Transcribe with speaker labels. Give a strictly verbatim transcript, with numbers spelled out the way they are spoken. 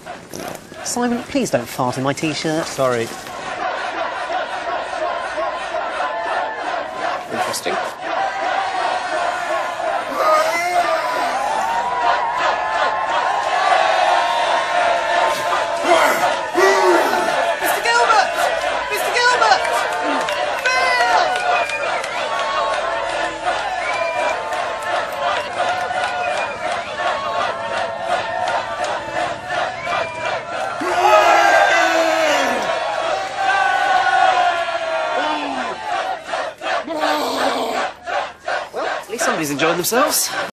Speaker 1: Simon, please don't fart in my T-shirt.
Speaker 2: Sorry. Interesting.
Speaker 1: Mister Gilbert! Mister Gilbert! Well, at least somebody's enjoying themselves.